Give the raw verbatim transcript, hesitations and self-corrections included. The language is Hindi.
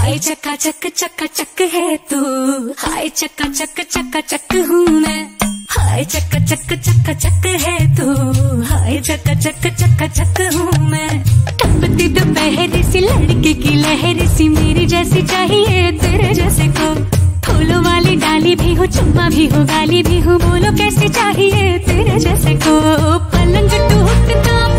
हाय चक्का चक चक्का चक है तू, हाय चक्का चक चक्का चक हूँ मैं। हाय चक्का चक चक्का चक है तू, हाय चक्का चक चक्का चक हूँ मैं। टपती दोपहर सी लड़के की लहर सी, मेरी जैसी चाहिए तेरे जैसे को। फूलों वाली डाली भी हो, चुम्मा भी हो, गाली भी हो, बोलो कैसे चाहिए तेरे जैसे को। पलंग टूटता